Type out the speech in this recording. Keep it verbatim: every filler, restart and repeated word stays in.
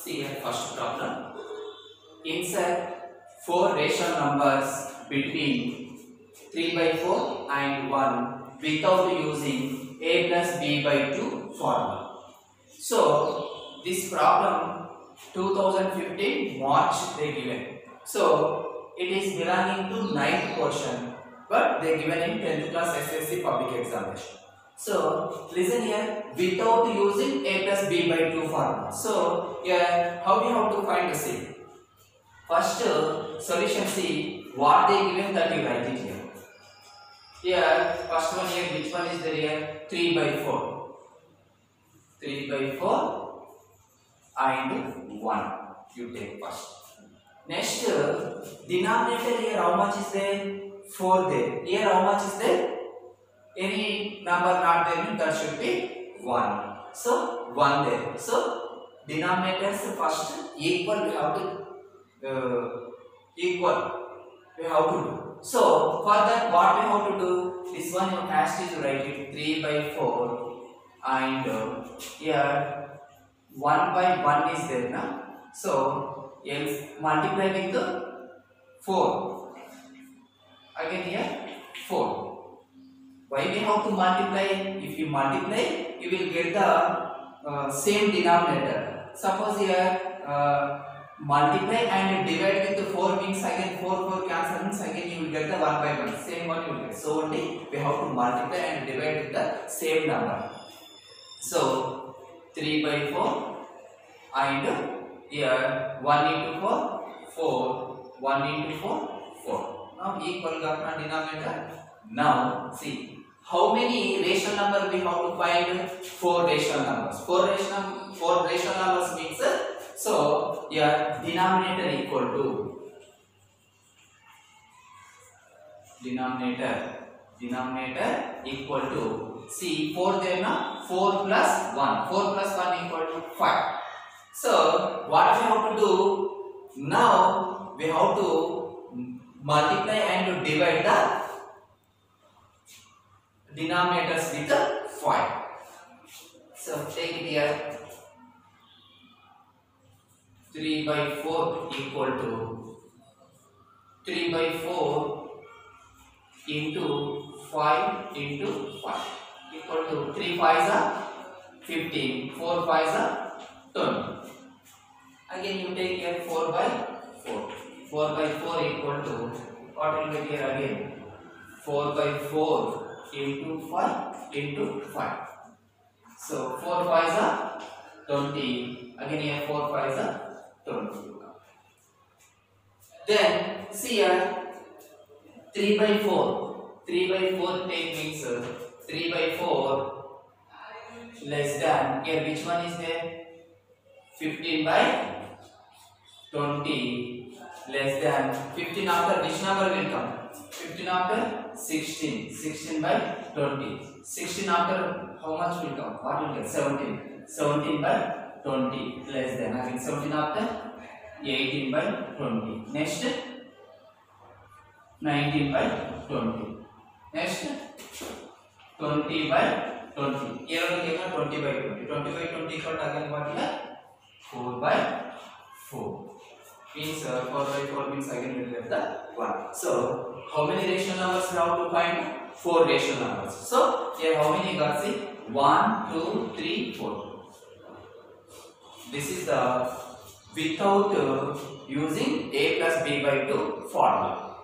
See here, first problem. Insert four rational numbers between three by four and one without using a plus b by two formula. So this problem two thousand fifteen March they given. So it is belonging to ninth portion, but they given in tenth class S S C public examination. So listen here, without using a plus b by two formula. So here how we have to find the C? First uh, solution C, what they given that you write it here. Here first one here, which one is there here? three by four. three by four and one you take first. Next uh, denominator here how much is there? four there. Here how much is there? Any number not there, that should be one. So one there. So denominators first equal we have to uh, equal we have to do. So for that what we have to do? This one you has to write it three by four and uh, here one by one is there now. So if multiply with the four. Again here four. Why we have to multiply? If you multiply, you will get the uh, same denominator. Suppose here uh, multiply and divide with the four means again four four cancel means again you will get the one by one. Same one you will get. So only we have to multiply and divide with the same number. So three by four and here one into four, four, one into four, four. Now equal got denominator. Now see. How many rational numbers we have to find? Four rational numbers. Four rational, four rational numbers means so your denominator equal to denominator denominator equal to see four there now four plus one. Four plus one equal to five. So what we have to do now? We have to multiply and divide the denominators with the five. So take it here. three by four equal to three by four into five into five equal to three fives are fifteen, four fives are twenty. Again you take here four by four. four by four equal to what will be here again? four by four into five into five. So four fives are twenty. Again here four fives are twenty. Then see here three by four. three by four take means uh, three by four less than here which one is there? fifteen by twenty less than fifteen after which number will come? fifteen after sixteen. sixteen by twenty. sixteen after how much will come? What will get? seventeen. seventeen by twenty less than again seventeen after eighteen by twenty. Next nineteen by twenty. Next twenty by twenty. Here we get twenty by twenty. twenty by twenty equal to again what here? four by four. Means uh, four by four means again we will get the one. So how many rational numbers we have to find? Four rational numbers. So here how many got? See one, two, three, four. This is the without uh, using a plus b by two formula.